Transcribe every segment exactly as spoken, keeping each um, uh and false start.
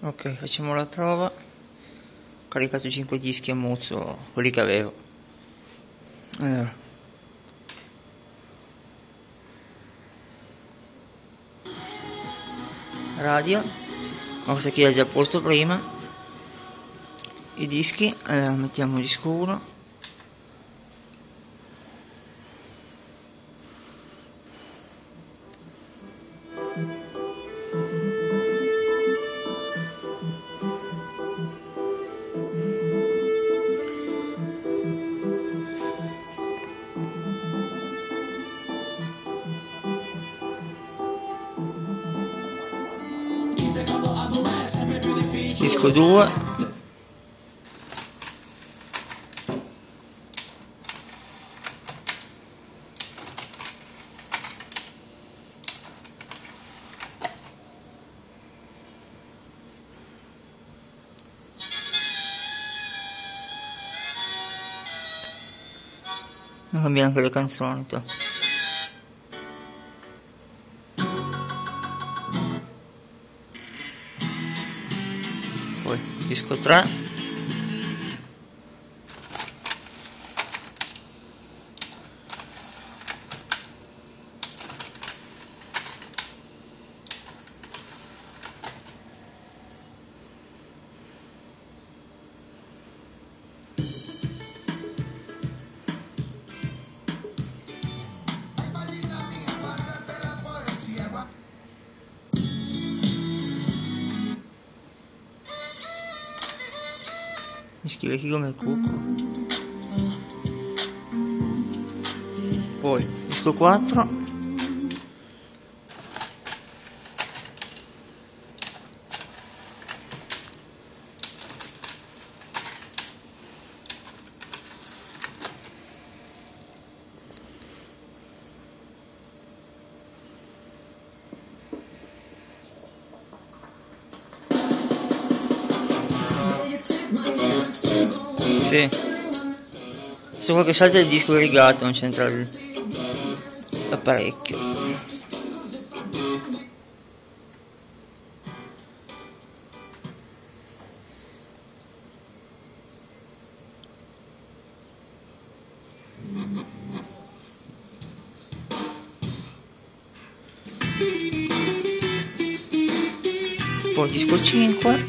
Ok, facciamo la prova. Ho caricato cinque dischi a muzzo, quelli che avevo. Allora. Radio, ma questa qui è già posto prima. I dischi, allora mettiamo disco uno. Disco due. Cambiamo anche le canzoni. To. Poi disco tre. Mi scrive chi come il cucco. Poi disco quattro. Sì. Questo qua che salta il disco rigato, non c'entra l'apparecchio. Poi disco cinque.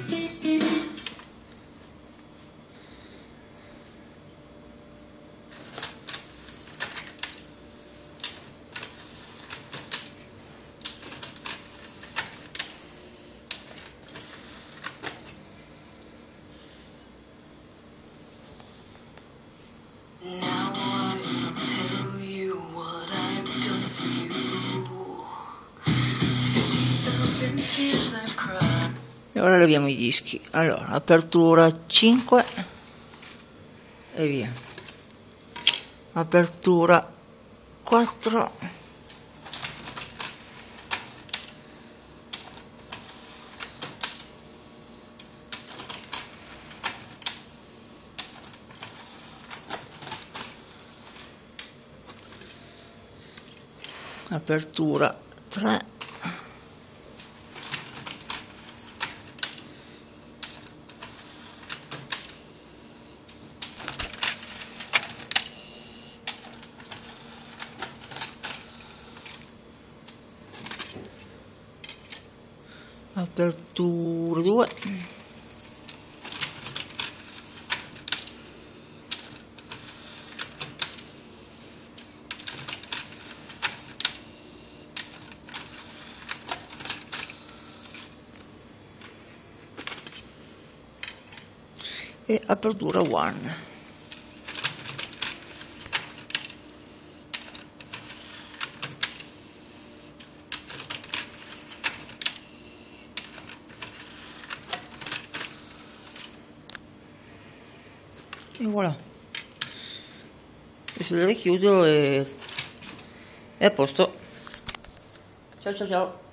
E ora leviamo i dischi. Allora, apertura cinque e via. Apertura quattro. Apertura tre. Apertura due. E apertura uno. E voilà, adesso le richiudo e è a posto. Ciao ciao ciao.